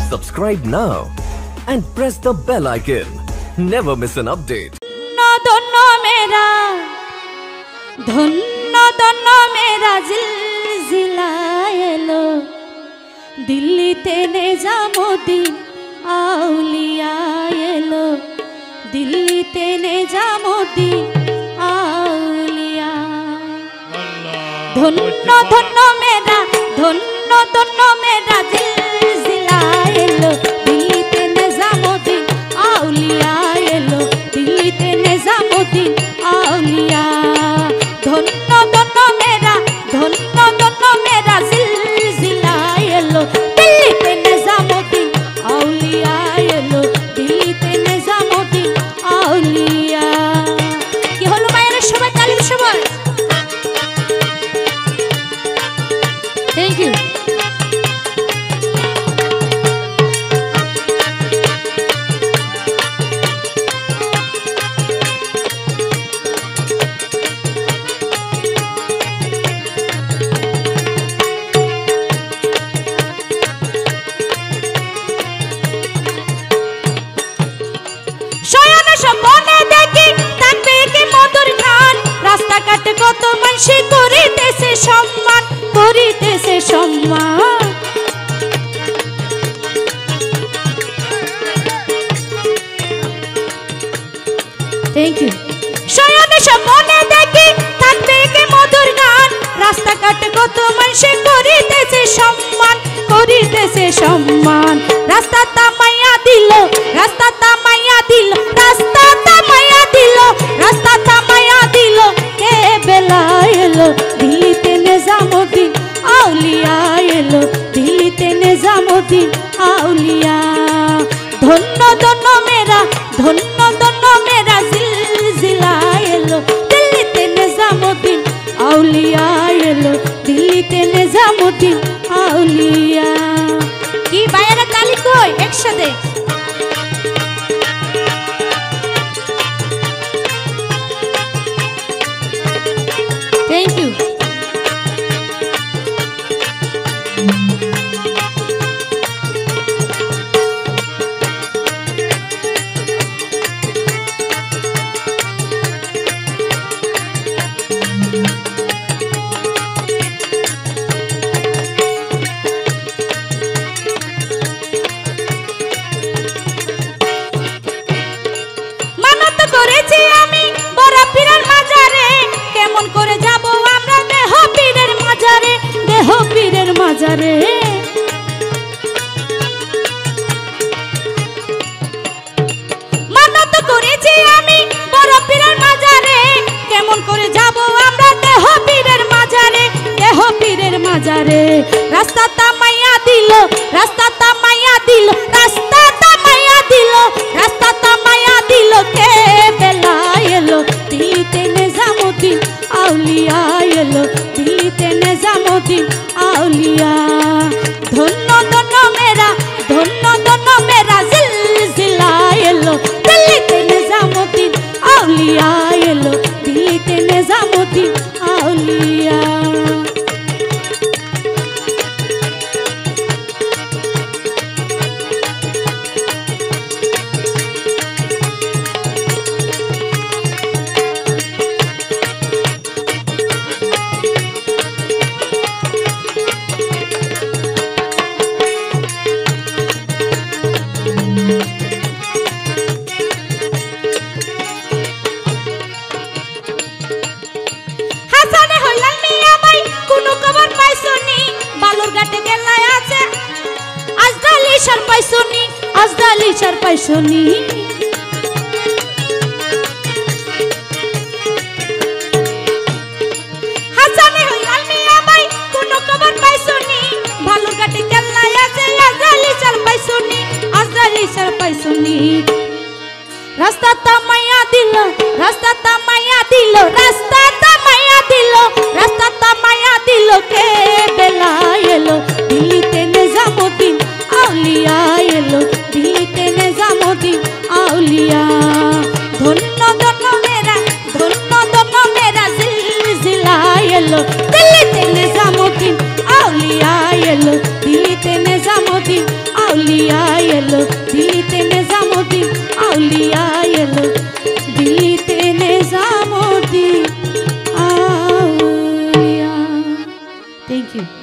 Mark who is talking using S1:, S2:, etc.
S1: Subscribe now and press the bell icon. Never miss an update.
S2: धन्य मेरा जिलजिला एलो दिल्लीते निजामुद्दीन आउलिया एलो दिल्लीते निजामुद्दीन आउलिया धन्य मेरा जिलजिला एलो दिल्लीते निजामुद्दीन आउलिया एलो दिल्लीते निजामुद्दीन आउलिया धन्य मेरा जिलजिला एलो दिल्लीते निजामुद्दीन आउलिया एलो दिल्लीते निजामुद्दीन आउलिया কি হলো মায়েরা সবাই তালিম সবাই থ্যাংক ইউ কত মানুষে করিতেছে সম্মান থ্যাংক ইউ শয়নে স্বপ্নে দেখি থাকবে কি মধুর গান রাস্তাঘাটে কত মানুষে করিতেছে সম্মান রাস্তা তামাইয়া দিল বেলা এলো দিল্লীতে নিজামুদ্দীন আউলিয়া এলো দিল্লীতে নিজামুদ্দীন আউলিয়া ধন্য মেরা জিলজিলা এলো দিল্লীতে নিজামুদ্দীন আউলিয়া এলো দিল্লীতে নিজামুদ্দীন আউলিয়া কি বাইরে তালি কই একসাথে Thank you. মানত করেছি আমি বড় পীরের মাজারে কেমন করে যাব আমরা দেহ পীরের মাজারে মানত করেছি আমি বড় পীরের মাজারে কেমন করে যাব আমরা দেহ পীরের মাজারে রাস্তা তামাইয়া দিল কে বেলা এলো দিল্লীতে নিজামুদ্দীন আউলিয়া এলো দিল্লীতে নিজামুদ্দীন আউলিয়া ধন্য মেরা জিলজিলা এলো দিল্লীতে নিজামুদ্দীন আউলিয়া এলো দিল্লীতে নিজামুদ্দীন আউলিয়া আজদালি চার পাইছনি হাসানে হইলাল মিয়া ভাই কোন খবর পাইছনি ভালো কাটে কেল্লাই আছে আজদালি চার পাইছনি রাস্তা তামাইয়া দিল কে বেলা এলো দিল্লীতে নিজামুদ্দীন আউলিয়া এলো দিল্লীতে নিজামুদ্দীন আউলিয়া ধন্য মেরা জিলজিলা এলো দিল্লীতে নিজামুদ্দীন আউলিয়া এলো দিল্লীতে নিজামুদ্দীন আউলিয়া আউলিয়া এলো দিল্লিতে নিজামুদ্দিন আউলিয়া এলো দিল্লিতে নিজামুদ্দিন আউলিয়া। Thank you.